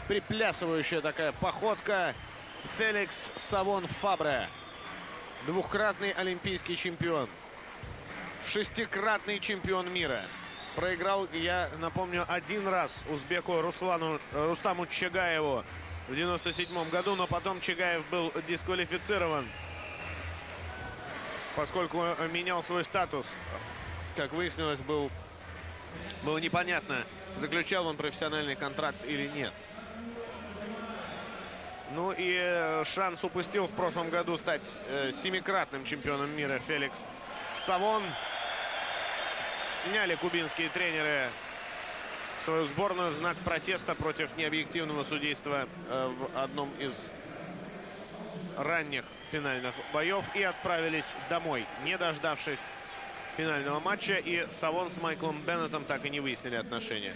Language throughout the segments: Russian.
приплясывающая такая походка. Феликс Савон Фабре. Двукратный олимпийский чемпион. Шестикратный чемпион мира. Проиграл, я напомню, один раз узбеку Рустаму Чагаеву в 97 году, но потом Чагаев был дисквалифицирован, поскольку менял свой статус. Как выяснилось, было непонятно, заключал он профессиональный контракт или нет. Ну и шанс упустил в прошлом году стать семикратным чемпионом мира Феликс Савон. Сняли кубинские тренеры свою сборную в знак протеста против необъективного судейства в одном из ранних финальных боев и отправились домой, не дождавшись финального матча. И Савон с Майклом Беннетом так и не выяснили отношения.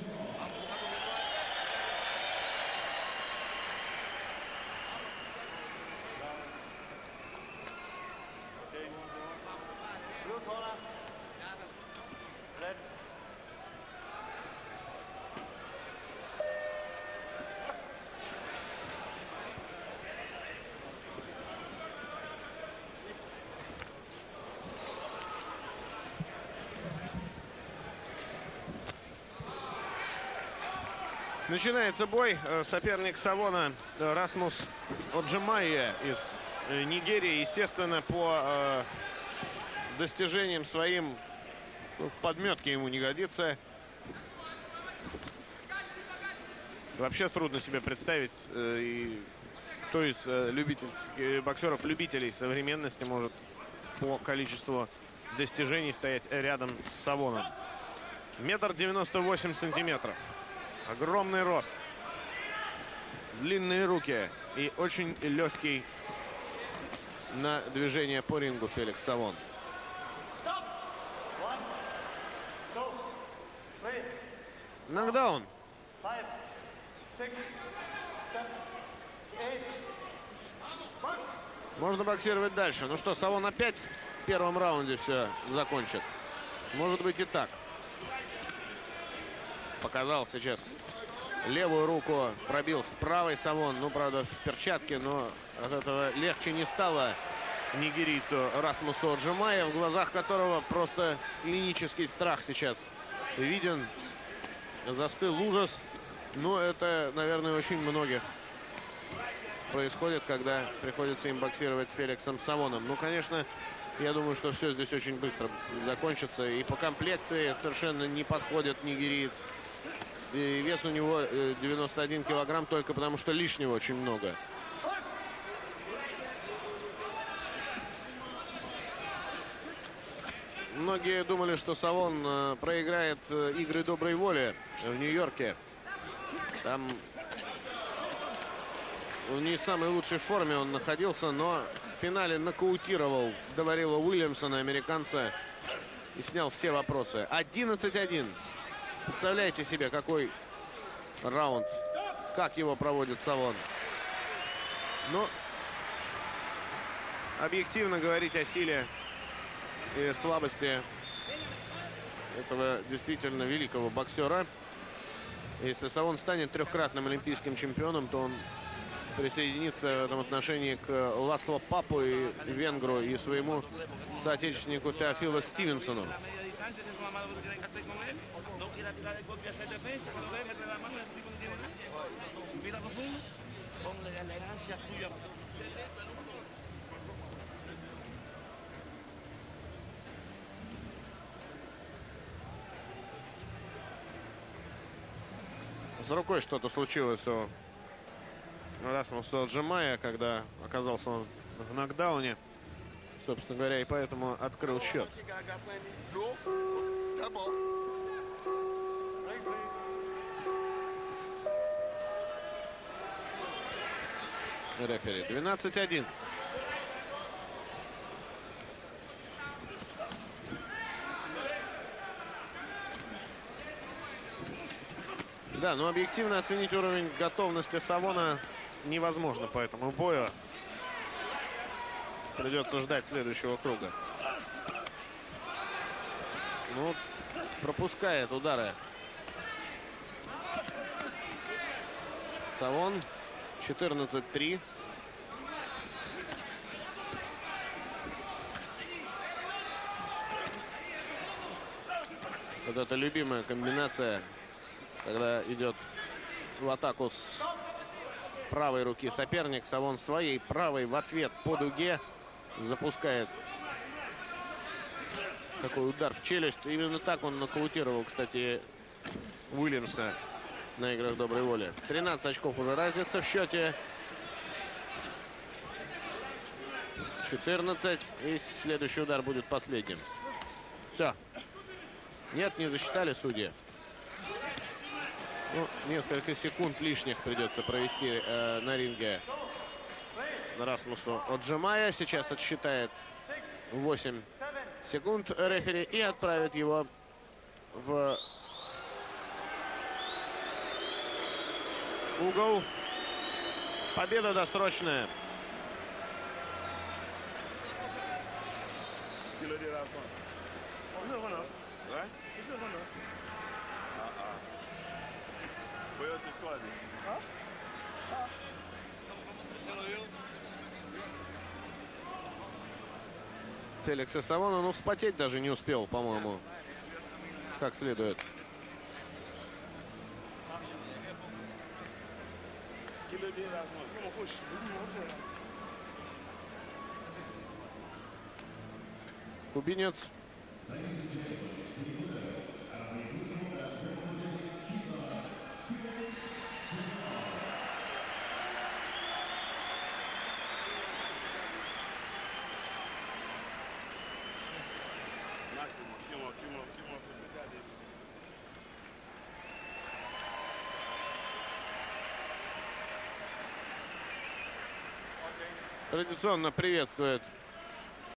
Начинается бой. Соперник Савона Расмус Оджимайя из Нигерии. Естественно, по достижениям своим в подметке ему не годится. Вообще трудно себе представить, кто из боксеров-любителей современности может по количеству достижений стоять рядом с Савоном. 1,98 метра. Огромный рост, длинные руки и очень легкий на движение по рингу Феликс Савон. Нокдаун. Можно боксировать дальше. Ну что, Савон опять в первом раунде все закончит. Может быть и так. Показал сейчас левую руку, пробил с правой Савон. Ну, правда, в перчатке, но от этого легче не стало нигерийцу Расмусу Оджимайя, в глазах которого просто клинический страх сейчас виден. Застыл ужас. Но это, наверное, очень многих происходит, когда приходится им боксировать с Феликсом Савоном. Ну, конечно, я думаю, что все здесь очень быстро закончится. И по комплекции совершенно не подходит нигериец. И вес у него 91 килограмм только потому, что лишнего очень много. Многие думали, что Савон проиграет игры доброй воли в Нью-Йорке. Там в не самой лучшей форме он находился, но в финале нокаутировал Даварила Уильямсона, американца, и снял все вопросы. 11-1. Представляете себе, какой раунд, как его проводит Савон. Но объективно говорить о силе и слабости этого действительно великого боксера. Если Савон станет трехкратным олимпийским чемпионом, то он присоединится в этом отношении к Ласло Папу и венгру, и своему соотечественнику Теофилу Стивенсону. С рукой что-то случилось у Расмуса Оджимайя, когда оказался он в нокдауне. Собственно говоря, и поэтому открыл счет. Рефери. 12-1. Да, но объективно оценить уровень готовности Савона невозможно по этому бою. Придется ждать следующего круга. Ну, пропускает удары Савон. 14-3. Вот это любимая комбинация, когда идет в атаку с правой руки соперник. Савон своей правой в ответ по дуге запускает такой удар в челюсть. Именно так он нокаутировал, кстати, Уильямса на играх доброй воли. 13 очков уже разница в счете. 14. И следующий удар будет последним. Все. Нет, не засчитали судьи. Ну, несколько секунд лишних придется провести на ринге Расмусу Оджимая. Сейчас отсчитает 8 секунд рефери и отправит его в угол. Победа досрочная. Феликс Савона, ну, вспотеть даже не успел, по-моему, как следует. Кубинец. Традиционно приветствует